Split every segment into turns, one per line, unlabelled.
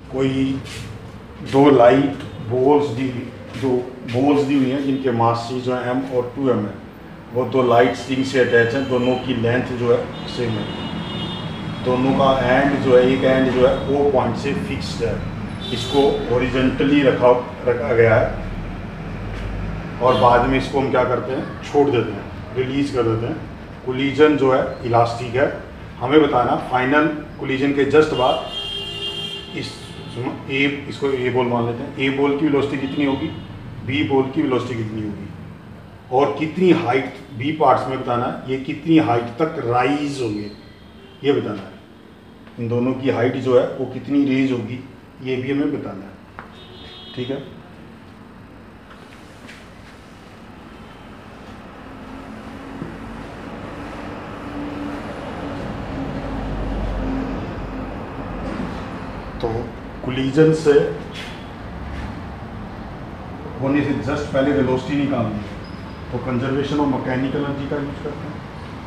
कोई दो light balls दी हुई हैं जिनके मास जो है m और 2m है, वो दो लाइट स्ट्रिंग से अटैच हैं, दोनों की लेंथ जो है सेम है, दोनों का एंड जो है, एक एंड जो है O पॉइंट से फिक्स्ड है, इसको हॉरिजॉन्टली रखा गया है और बाद में इसको हम क्या करते हैं, छोड़ देते हैं, रिलीज कर देते हैं। कोलिजन जो है इलास्टिक है, हमें बताना फाइनल कोलिजन के जस्ट बाद इसको ए बॉल मान लेते हैं, ए बॉल की वेलोसिटी कितनी होगी, बी बॉल की वेलोसिटी कितनी होगी और कितनी हाइट, बी पार्ट्स में बताना है ये कितनी हाइट तक राइज होंगे, ये बताना है। इन दोनों की हाइट जो है वो कितनी रेज होगी ये भी हमें बताना है, ठीक है। तो कोलिजन से होने से जस्ट पहले वेलोसिटी निकालनी है, तो कंजर्वेशन ऑफ मैकेनिकल एनर्जी का यूज करते हैं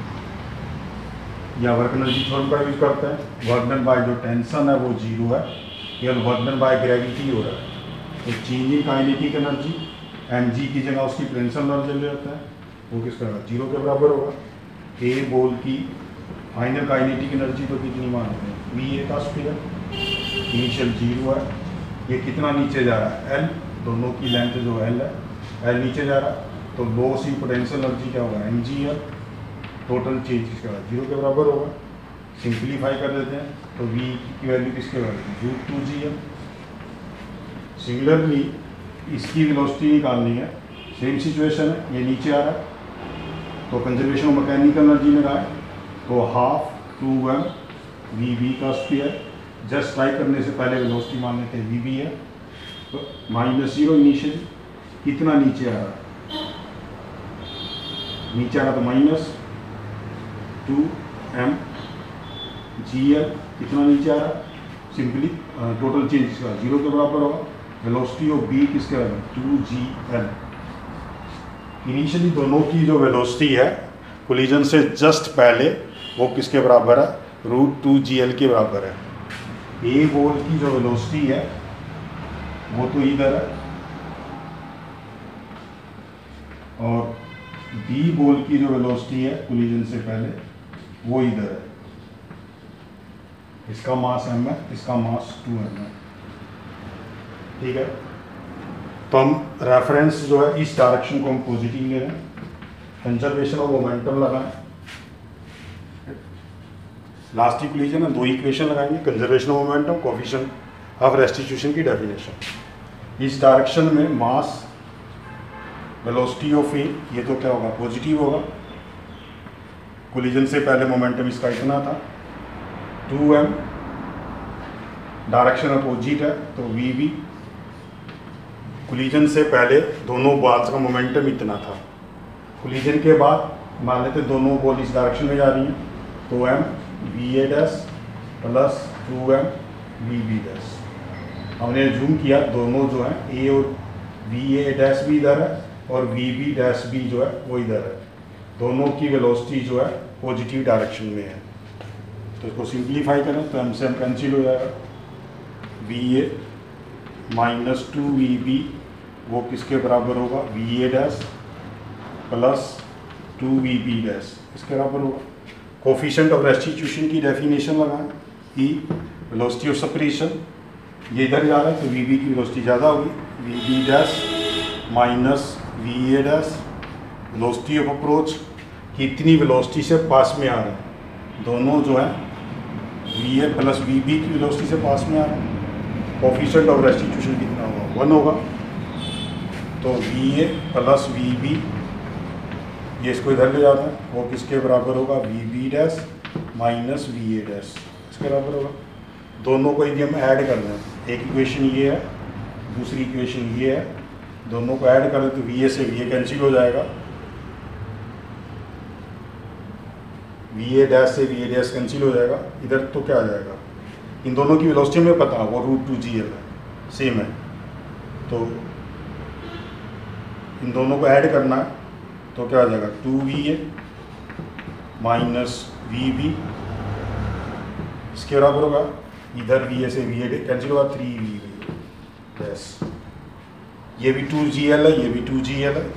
या वर्क एनर्जी थ्योरम का यूज करते हैं। वर्क डन बाय जो टेंशन है वो जीरो है, केवल वर्क डन बाय ग्रेविटी हो रहा है, तो changing kinetic energy and G की जगह उसकी टेंशन एनर्जी ले जाता है, वो किसका जीरो के बराबर होगा। ए बॉल की फाइनल काइनेटिक एनर्जी तो कितनी मानते हैं, वी ए का स्क्वायर, इनिशियल जीरो है, ये कितना नीचे जा रहा है एल, दोनों की लेंथ जो एल है, एल नीचे जा रहा है, तो लॉस इन पोटेंशियल एनर्जी क्या होगा M G L, total change किसके बाद जीरो के बराबर होगा। सिंप्लीफाई कर देते हैं तो वी की वैल्यू किसके बराबर रूट 2 जी एल। सिमिलरली इसकी वेलोसिटी निकालनी है, सेम सिचुएशन है, ये नीचे आ रहा है तो कंजर्वेशन ऑफ मैकेनिकल एनर्जी में रहा है, तो हाफ 2m वी बी का स्क्वायर, जस्ट ट्राई करने से पहले वेलोसिटी मान लेते हैं वी बी है, तो -0 इनिशियल कितना नीचे आ रहा है, नीचे आ रहा तो -2m जी एल, कितना नीचे आ रहा है, सिंपली टोटल चेंज इसका जीरो के बराबर होगा। वेलोसिटी ऑफ बी किसके बराबर 2 जी एल। इनिशियली दोनों की जो वेलोसिटी है कोलिजन से जस्ट पहले वो किसके बराबर है, √2 जी एल के बराबर है। ए बॉल की जो वेलोसिटी है वो तो इधर है और बी बॉल की जो वेलोसिटी है कोलिजन से पहले वो इधर है, इसका मास m है, इसका मास 2m है, ठीक है। तो हम रेफरेंस जो है इस डायरेक्शन को हम पॉजिटिव ले रहे हैं, कंजर्वेशन ऑफ मोमेंटम लगाएं, लास्ट इक्वेशन है, दो इक्वेशन लगाएंगे, conservation of momentum, coefficient of restitution की डेफिनेशन। इस डायरेक्शन में मास वेलोसिटी ऑफ ए, ये तो क्या होगा पॉजिटिव होगा, कोलिजन से पहले मोमेंटम इसका इतना था 2m, डायरेक्शन अपोजिट है तो वी बी, कोलिजन से पहले दोनों बॉल्स का मोमेंटम इतना था, कोलिजन के बाद मान लेते दोनों बॉल इस डायरेक्शन में जा रही हैं, तो m V A dash plus 2m V B dash, हमने जूम किया दोनों जो है ए और वी ए डैश भी इधर है और वी बी डैश भी जो है वो इधर है, दोनों की वेलोसिटी जो है पॉजिटिव डायरेक्शन में है। तो इसको सिंप्लीफाई करें तो हमसे हम कैंसिल हो जाएगा, वी ए -2 वी बी वो किसके बराबर होगा, V A dash plus 2 V B dash इसके बराबर होगा। कोएफिशिएंट ऑफ रेस्टिट्यूशन की डेफिनेशन लगाएं, ई वेलोसिटी ऑफ सेपरेशन, ये इधर जा रहा है तो वी बी की वेलोसिटी ज़्यादा होगी, V B dash minus V A dash, velocity of approach कितनी वेलोसिटी से पास में आ रहा है, दोनों जो है V A plus V B की वेलोसिटी से पास में आ रहा है, कोएफिशिएंट ऑफ रेस्टिट्यूशन कितना होगा 1 होगा, तो V A plus V B ये इसको इधर ले जाता है, वो किसके बराबर होगा V B dash minus V A dash इसके बराबर होगा। दोनों को यदि हम ऐड कर दें, एक इक्वेशन ये है दूसरी इक्वेशन ये है, दोनों को ऐड कर दें तो वी ए से वी ए कैंसिल हो जाएगा, वी ए डैश से वी ए डैश कैंसिल हो जाएगा, इधर तो क्या आ जाएगा, इन दोनों की वेलोसिटी में पता वो √2 जी एल है, सेम है, तो इन दोनों को ऐड करना है तो क्या आ जाएगा 2va माइनस वी बी इसके बराबर होगा इधर वी ए से वी ए कैंसिल हुआ, 3v डैश, ये भी 2gl है, ये भी 2gl है,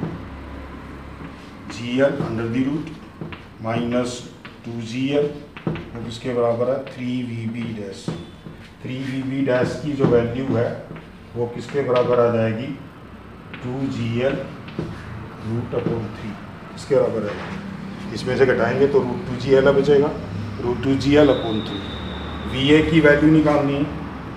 2gl under the root minus 2gl वो किसके बराबर है 3vb डैश। 3vb डैश की जो वैल्यू है वो किसके बराबर आ जाएगी 2gl रूट अपॉन 3 इसके बराबर है। इसमें से घटाएंगे तो रूट 2gl बचेगा, रूट 2gl अपॉन 3। va की वैल्यू निकालनी है,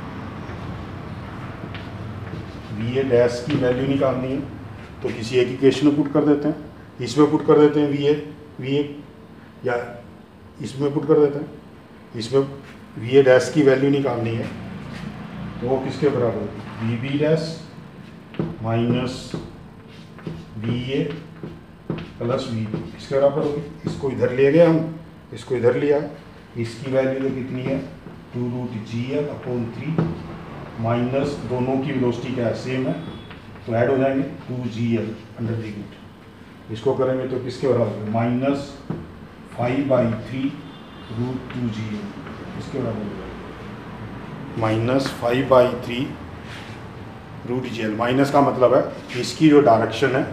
va डैश की वैल्यू निकालनी है, तो किसी एक इक्वेशन में पुट कर देते हैं, इसमें पुट कर देते हैं va या इसमें पुट कर देते हैं, इसमें va डैश की वैल्यू निकालनी है तो वो किसके बराबर होगी vb dash minus va plus vb इसके बराबर होगी। इसको इधर ले गए हम, इसको इधर लिया, इसकी वैल्यू तो कितनी है 2√gl अपॉन 3 माइनस दोनों की वेलोसिटी क्या है सेम है तो ऐड हो जाएंगे 2gl अंडर द रूट, इसको करेंगे तो किसके बराबर माइनस 5/3 रूट 2gl इसके बराबर हो जाएगा माइनस 5/3 रूट gl। माइनस का मतलब है इसकी जो डायरेक्शन है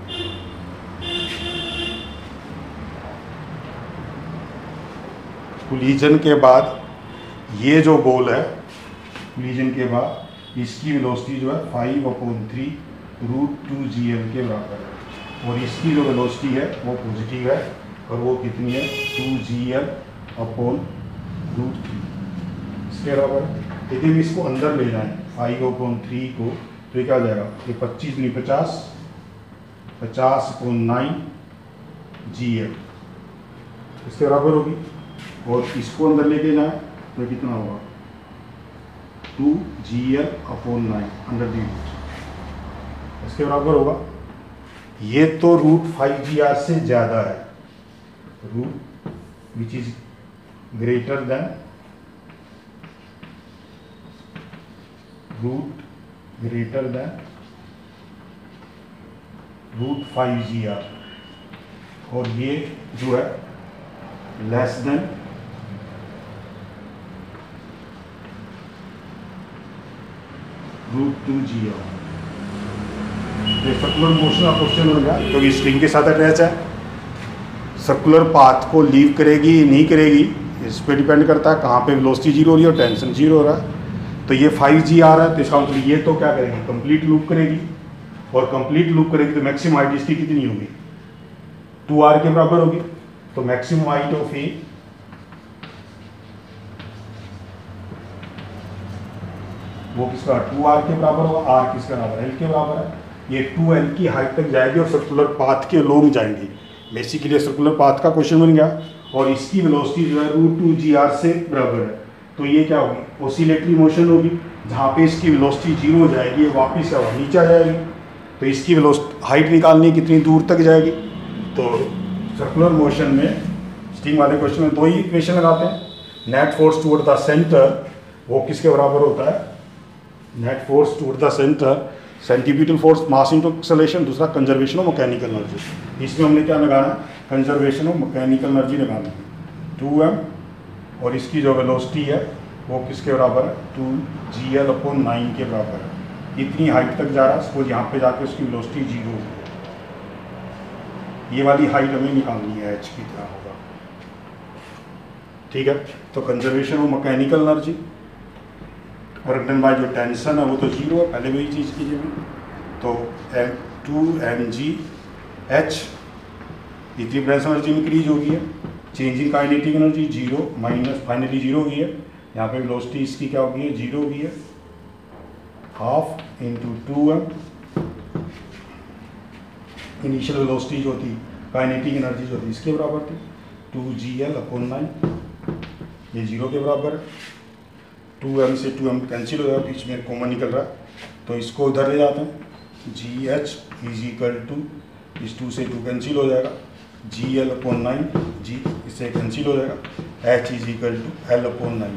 कोलिजन के बाद ये जो बॉल है कोलिजन के बाद इसकी वेलोसिटी जो है 5/3 रूट 2gl के बराबर है और इसकी जो वेलोसिटी है वो पॉजिटिव है और वो कितनी है 2gl अपॉन रूट 3 इसके बराबर है। यदि हम इसको अंदर ले जाएं 5/3 को तो ये क्या हो जाएगा ये 25 नहीं 50/9 gl इसके बराबर होगी और इसको अंदर लेके जाएं तो कितना होगा 2gl upon 9 under the root इसके बराबर होगा। ये तो रूट 5gr से ज़्यादा है, root which is greater than root 5gr और ये जो है less than root 2gl। Circular motion का क्वेश्चन हो गया क्योंकि स्ट्रिंग के साथ अटैच है, सर्कुलर पाथ को लीव करेगी नहीं करेगी इस पर डिपेंड करता है कहाँ पे वेलोसिटी जीरो हो रही है और टेंशन जीरो हो रहा है। तो ये 5gr है तो इसका मतलब ये तो क्या करेगी कंप्लीट लूप करेगी और कंप्लीट लूप करेगी तो मैक्सिमम हाइट इसकी कितनी होगी 2r के बराबर होगी। तो मैक्सिमम हाइट ऑफ ए वो किसका 2r के बराबर होगा, r किसका बराबर l के बराबर है। ये 2l की हाइट तक जाएगी और सर्कुलर पाथ के लोग जाएंगे। बेसिकली सर्कुलर पाथ का क्वेश्चन बन गया और इसकी वेलोसिटी जो है रूट 2gr से बराबर है। तो ये क्या होगी ओसिलेटरी मोशन होगी, जहाँ पे इसकी वेलोसिटी जीरो हो जाएगी ये वापस क्या नीचे आ जाएगी। तो इसकी वेलोसिटी हाइट निकालनी है कितनी दूर तक जाएगी। तो सर्कुलर मोशन में स्ट्रिंग वाले क्वेश्चन में दो ही इक्वेशन लगाते हैं। Net force toward the centre वो किसके बराबर होता है net force toward the centre centripetal force mass into acceleration, दूसरा कंजर्वेशन ऑफ मैकेनिकल एनर्जी। इसमें हमने क्या लगाना कंजर्वेशन ऑफ मैकेनिकल एनर्जी लगाना है 2m और इसकी जो वेलोसिटी है वो किसके बराबर है 2gl अपॉन 9 के बराबर है। इतनी हाइट तक जा रहा है, सपोज यहाँ पे जाके उसकी वेलोसिटी जीरो होगी। ये वाली हाइट हमें निकालनी है h की तरह होगा, ठीक है। तो कंजर्वेशन ऑफ मैकेनिकल एनर्जी और रिटर्न बाय जो टेंशन है वो तो जीरो है, पहले वही चीज़ कीजिए। तो 2mgh इतनी ब्रेथ एनर्जी इंक्रीज हो गई है, change in kinetic energy zero minus finally zero हुई है। यहाँ पे वेलोसिटी इसकी क्या होगी है जीरो हुई है, half into 2m initial velocity जो थी काइनेटिक एनर्जी जो थी इसके बराबर थी 2gl अपॉन 9, ये जीरो के बराबर है। 2m से 2m कैंसिल हो जाएगा, बीच में कॉमन निकल रहा है तो इसको उधर ले जाते हैं। gh इज इक्वल टू इस 2 से 2 कैंसिल हो जाएगा, gl अपॉन 9 g इससे कैंसिल हो जाएगा, h is equal to l upon 9।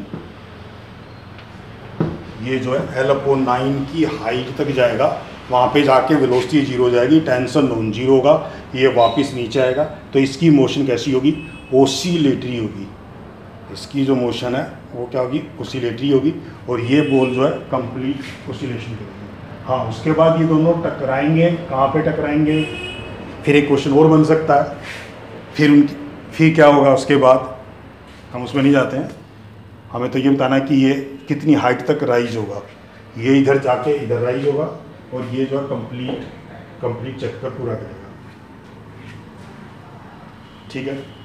ये जो है l अपॉन 9 की हाइट तक जाएगा, वहाँ पे जाके वेलोसिटी जीरो हो जाएगी, टेंशन नॉन जीरो होगा, ये वापस नीचे आएगा। तो इसकी मोशन कैसी होगी ओसिलेटरी होगी। इसकी जो मोशन है वो क्या होगी, ओसिलेटरी होगी, और ये बॉल जो है कंप्लीट ओसिलेशन करेगी। हाँ, उसके बाद ये दोनों टकराएंगे, कहाँ पे टकराएंगे, फिर एक क्वेश्चन और बन सकता है, फिर क्या होगा उसके बाद, हम उसमें नहीं जाते हैं। हमें तो ये बताना है कि ये कितनी हाइट तक राइज होगा। ये इधर जाके इधर राइज होगा और ये जो है कंप्लीट चक्कर पूरा करेगा। ठीक है।